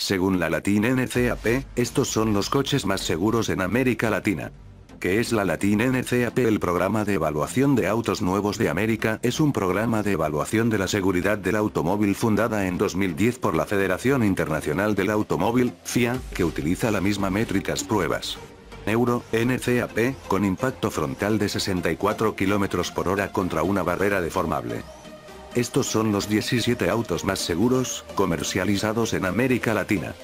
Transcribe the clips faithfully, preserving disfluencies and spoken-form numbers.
Según la Latin N C A P, estos son los coches más seguros en América Latina. ¿Qué es la Latin N C A P? El Programa de Evaluación de Autos Nuevos de América es un programa de evaluación de la seguridad del automóvil fundada en dos mil diez por la Federación Internacional del Automóvil, F I A, que utiliza la misma métricas pruebas. Euro, N C A P, con impacto frontal de sesenta y cuatro kilómetros por hora contra una barrera deformable. Estos son los diecisiete autos más seguros, comercializados en América Latina.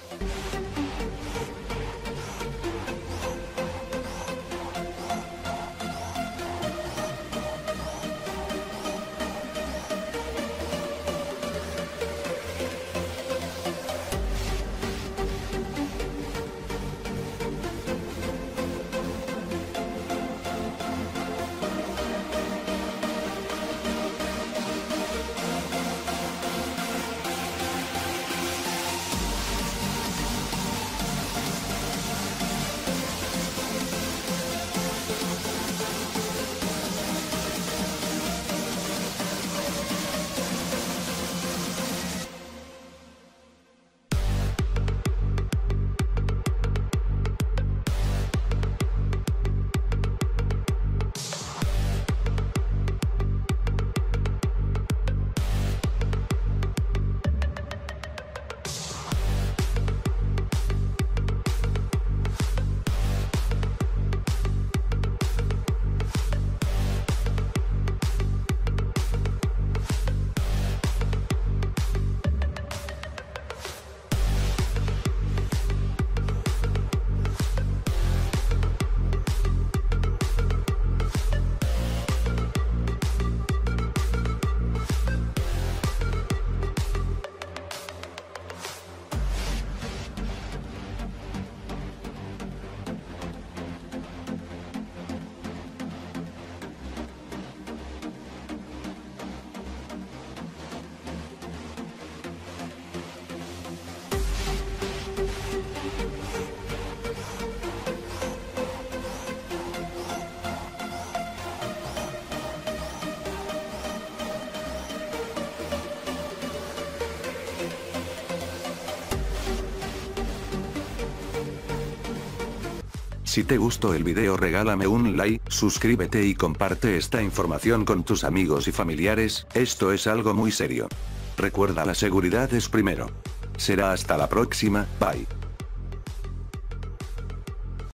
Si te gustó el video, regálame un like, suscríbete y comparte esta información con tus amigos y familiares, esto es algo muy serio. Recuerda, la seguridad es primero. Será hasta la próxima, bye.